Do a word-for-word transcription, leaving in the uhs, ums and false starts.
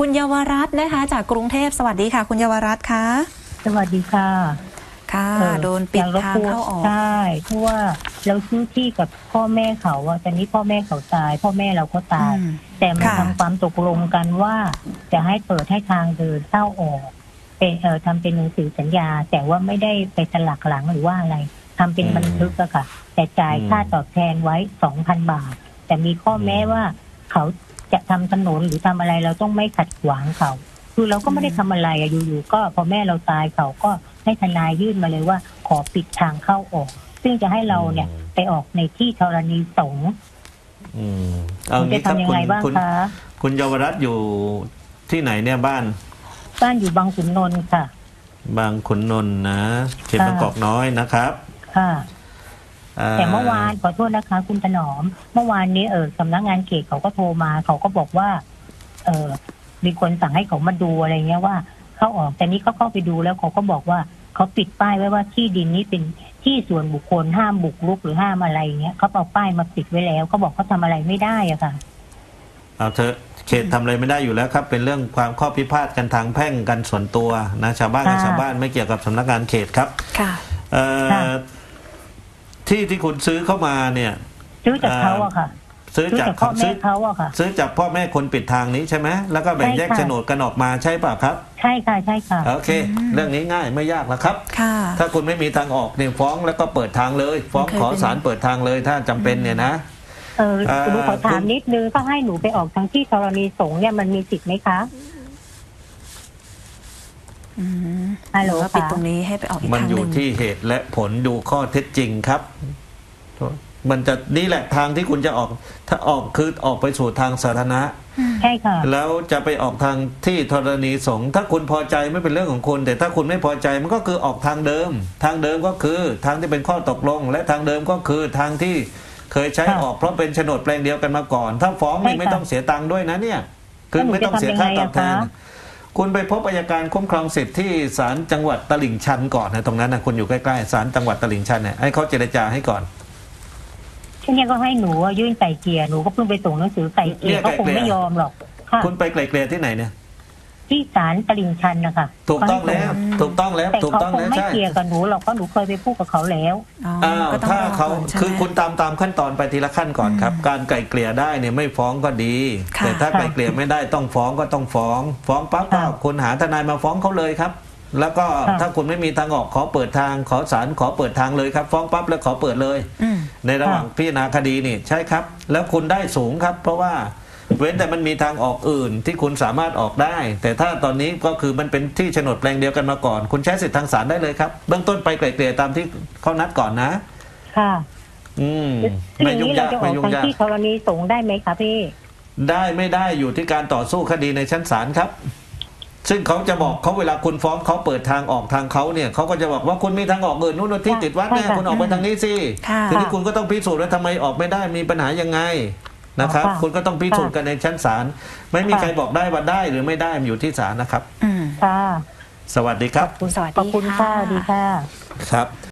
คุณเยาวรัตน์นะคะจากกรุงเทพสวัสดีค่ะคุณเยาวรัตน์คะสวัสดีค่ะค่ะโดนปิดทางเข้าออกใช่เพราะว่าเราซื้อที่กับพ่อแม่เขาอะตอนนี้พ่อแม่เขาตายพ่อแม่เราก็ตายแต่มาทำความตกลงกันว่าจะให้เปิดให้ทางเดินเข้าออกเป็นเอ่อทำเป็นหนังสือสัญญาแต่ว่าไม่ได้ไปสลักหลังหรือว่าอะไรทำเป็นบันทึกอะค่ะแต่จ่ายค่าตอบแทนไว้สองพันบาทแต่มีข้อแม้ว่าเขาจะทำถนนหรือทำอะไรเราต้องไม่ขัดขวางเขาคือเราก็ไม่ได้ทำอะไรอะอยู่ๆก็พอแม่เราตายเขาก็ให้ทนายยื่นมาเลยว่าขอปิดทางเข้าออกซึ่งจะให้เราเนี่ยไปออกในที่ธรณีสงฆ์คุณจะทำยังไงบ้างคะคุณเยาวรัตน์อยู่ที่ไหนเนี่ยบ้านบ้านอยู่บางขุนนนท์ค่ะบางขุนนนท์นะเขตบางกอกน้อยนะครับค่ะแต่เมื่อวานขอโทษนะคะคุณถนอมเมื่อวานนี้เออสำนักงานเขตเขาก็โทรมาเขาก็บอกว่าเออมีคนสั่งให้เขามาดูอะไรเงี้ยว่าเข้าออกแต่นี้เขาเข้าไปดูแล้วเขาก็บอกว่าเขาปิดป้ายไว้ว่าที่ดินนี้เป็นที่ส่วนบุคคลห้ามบุกรุกหรือห้ามอะไรเงี้ยเขาเอาป้ายมาปิดไว้แล้วเขาบอกเขาทำอะไรไม่ได้อะค่ะเอาเถอะเขตทำอะไรไม่ได้อยู่แล้วครับเป็นเรื่องความข้อพิพาทกันทางแพ่งกันส่วนตัวนะชาวบ้านกับชาวบ้านไม่เกี่ยวกับสำนักงานเขตครับค่ะที่ที่คุณซื้อเข้ามาเนี่ยซื้อจากเขาอะค่ะซื้อจากพ่อแม่เขาอะค่ะซื้อจากพ่อแม่คนปิดทางนี้ใช่ไหมแล้วก็แบ่งแยกโฉนดกันออกมาใช่ป่ะครับใช่ค่ะใช่ค่ะโอเคเรื่องนี้ง่ายไม่ยากแล้วครับถ้าคุณไม่มีทางออกเนี่ยฟ้องแล้วก็เปิดทางเลยฟ้องขอศาลเปิดทางเลยถ้าจำเป็นเนี่ยนะเออหนูขอถามนิดนึงเขาให้หนูไปออกทางที่ธรณีสงฆ์เนี่ยมันมีสิทธิ์ไหมคะฮัลโหลปิดตรงนี้ให้ไปออกอีกทางหนึ่งมันอยู่ที่เหตุและผลดูข้อเท็จจริงครับมันจะนี่แหละทางที่คุณจะออกถ้าออกคือออกไปสู่ทางสาธารณะใช่ค่ะแล้วจะไปออกทางที่ธรณีสงฆ์ถ้าคุณพอใจไม่เป็นเรื่องของคุณแต่ถ้าคุณไม่พอใจมันก็คือออกทางเดิมทางเดิมก็คือทางที่เป็นข้อตกลงและทางเดิมก็คือทางที่เคยใช้ออกเพราะเป็นโฉนดแปลงเดียวกันมาก่อนถ้าฟ้องนี่ไม่ต้องเสียตังค์ด้วยนะเนี่ยคือไม่ต้องเสียค่าตอบแทนคุณไปพบอัยการคุ้มครองสิทธิ์ที่ศาลจังหวัดตลิ่งชันก่อนนะตรงนั้นนะคุณอยู่ใกล้ๆศาลจังหวัดตลิ่งชันเนี่ยให้เขาเจรจาให้ก่อนเช่นนี้ก็ให้หนูยื่นไก่เกลี่ยหนูก็เพิ่งไปส่งหนังสือไก่เกลี่ยเขาคงไม่ยอมหรอกคุณไปไก่เกลี่ยที่ไหนเนี่ยที่ศาลตลิ่งชันนะคะถูกต้องแล้วถูกต้องแล้วถูกต้องแล้วใช่แต่เขาคงไม่เกลี่ยกับหนูหรอกเพราะหนูเคยไปพูดกับเขาแล้วอ้าวถ้าเขาคือคุณตามตามขั้นตอนไปทีละขั้นก่อนครับการไก่เกลี่ยได้เนี่ยไม่ฟ้องก็ดีแต่ถ้าไก่เกลี่ยไม่ได้ต้องฟ้องก็ต้องฟ้องฟ้องปั๊บก็คุณหาทนายมาฟ้องเขาเลยครับแล้วก็ถ้าคุณไม่มีทางออกขอเปิดทางขอศาลขอเปิดทางเลยครับฟ้องปั๊บแล้วขอเปิดเลยในระหว่างพิจารณาคดีนี่ใช่ครับแล้วคุณได้สูงครับเพราะว่าเว้นแต่มันมีทางออกอื่นที่คุณสามารถออกได้แต่ถ้าตอนนี้ก็คือมันเป็นที่โฉนดแปลงเดียวกันมาก่อนคุณใช้สิทธิทางศาลได้เลยครับเบื้องต้นไปไกล่เกลี่ยตามที่เขานัดก่อนนะค่ะอืมไม่ยุ่งยากไม่ยุ่งยากที่ธรณีสงฆ์ได้ไหมคะพี่ได้ไม่ได้อยู่ที่การต่อสู้คดีในชั้นศาลครับซึ่งเขาจะบอกเขาเวลาคุณฟ้องเขาเปิดทางออกทางเขาเนี่ยเขาก็จะบอกว่าคุณมีทางออกอื่นนู่นที่ติดวัดเนี่ยคุณออกไปทางนี้สิทีนี้คุณก็ต้องพิสูจน์ว่าทำไมออกไม่ได้มีปัญหายังไงนะครับคุณก็ต้องพิสูจน์กันในชั้นศาลไม่มีใครบอกได้ว่าได้หรือไม่ได้มันอยู่ที่ศาลนะครับค่ะสวัสดีครับขอบคุณค่ะดีค่ะครับ